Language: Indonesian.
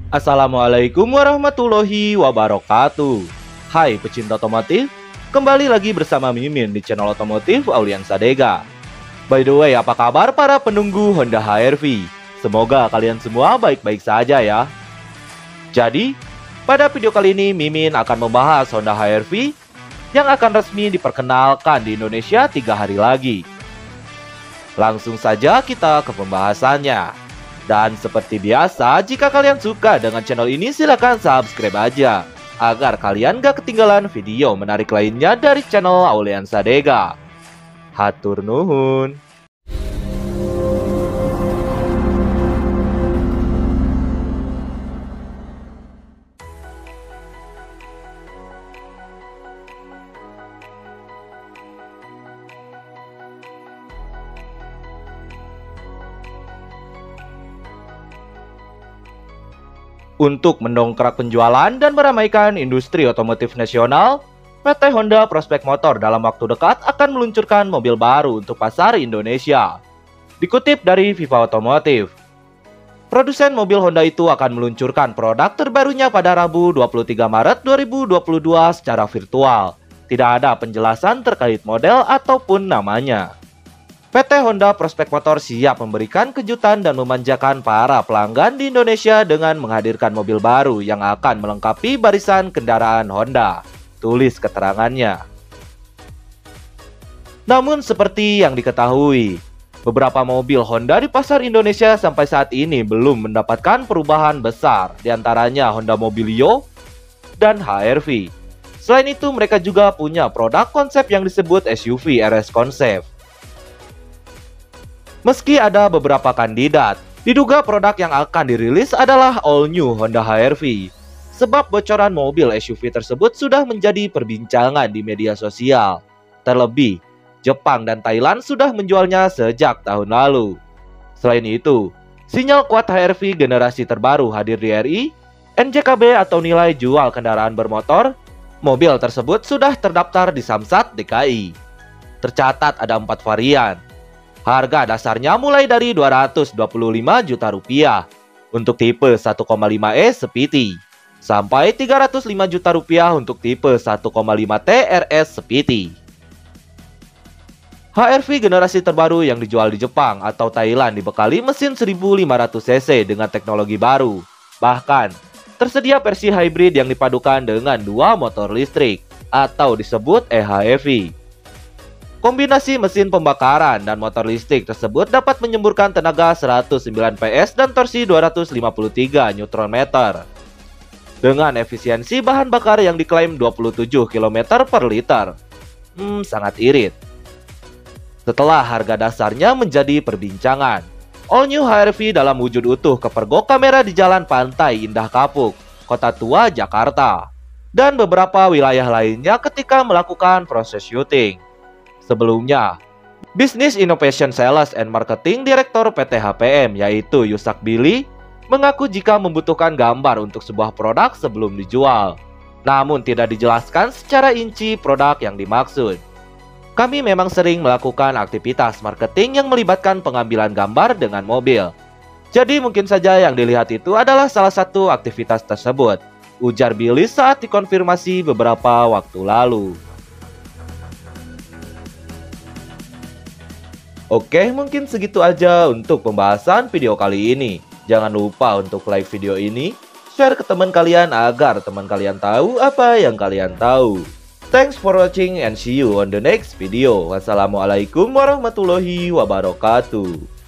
Assalamualaikum warahmatullahi wabarakatuh. Hai pecinta otomotif, kembali lagi bersama Mimin di channel otomotif Aulian Sadega. By the way, apa kabar para penunggu Honda HR-V? Semoga kalian semua baik-baik saja ya. Jadi, pada video kali ini Mimin akan membahas Honda HR-V yang akan resmi diperkenalkan di Indonesia 3 hari lagi. Langsung saja kita ke pembahasannya. Dan seperti biasa, jika kalian suka dengan channel ini silahkan subscribe aja agar kalian gak ketinggalan video menarik lainnya dari channel Aulian Sadega. Hatur nuhun. Untuk mendongkrak penjualan dan meramaikan industri otomotif nasional, PT Honda Prospek Motor dalam waktu dekat akan meluncurkan mobil baru untuk pasar Indonesia. Dikutip dari Viva Otomotif, produsen mobil Honda itu akan meluncurkan produk terbarunya pada Rabu 23 Maret 2022 secara virtual. Tidak ada penjelasan terkait model ataupun namanya. PT Honda Prospek Motor siap memberikan kejutan dan memanjakan para pelanggan di Indonesia dengan menghadirkan mobil baru yang akan melengkapi barisan kendaraan Honda, tulis keterangannya. Namun seperti yang diketahui, beberapa mobil Honda di pasar Indonesia sampai saat ini belum mendapatkan perubahan besar, diantaranya Honda Mobilio dan HR-V. Selain itu mereka juga punya produk konsep yang disebut SUV RS Konsep. Meski ada beberapa kandidat, diduga produk yang akan dirilis adalah all new Honda HR-V. Sebab bocoran mobil SUV tersebut sudah menjadi perbincangan di media sosial. Terlebih, Jepang dan Thailand sudah menjualnya sejak tahun lalu. Selain itu, sinyal kuat HR-V generasi terbaru hadir di RI, NJKB atau nilai jual kendaraan bermotor. Mobil tersebut sudah terdaftar di Samsat DKI. Tercatat ada 4 varian. Harga dasarnya mulai dari Rp225 juta untuk tipe 1,5e Speedy, sampai Rp305 juta untuk tipe 1,5T RS Speedy. HR-V generasi terbaru yang dijual di Jepang atau Thailand dibekali mesin 1500 cc dengan teknologi baru. Bahkan, tersedia versi hybrid yang dipadukan dengan 2 motor listrik atau disebut eHEV. Kombinasi mesin pembakaran dan motor listrik tersebut dapat menyemburkan tenaga 109 PS dan torsi 253 Nm. Dengan efisiensi bahan bakar yang diklaim 27 km per liter. Sangat irit. Setelah harga dasarnya menjadi perbincangan, all new HR-V dalam wujud utuh kepergok kamera di Jalan Pantai Indah Kapuk, Kota Tua, Jakarta, dan beberapa wilayah lainnya ketika melakukan proses syuting. Sebelumnya, Business Innovation Sales and Marketing Direktur PT HPM yaitu Yusak Billy mengaku jika membutuhkan gambar untuk sebuah produk sebelum dijual. Namun tidak dijelaskan secara rinci produk yang dimaksud. Kami memang sering melakukan aktivitas marketing yang melibatkan pengambilan gambar dengan mobil. Jadi mungkin saja yang dilihat itu adalah salah satu aktivitas tersebut, ujar Billy saat dikonfirmasi beberapa waktu lalu. Oke, mungkin segitu aja untuk pembahasan video kali ini. Jangan lupa untuk like video ini, share ke teman kalian agar teman kalian tahu apa yang kalian tahu. Thanks for watching and see you on the next video. Wassalamualaikum warahmatullahi wabarakatuh.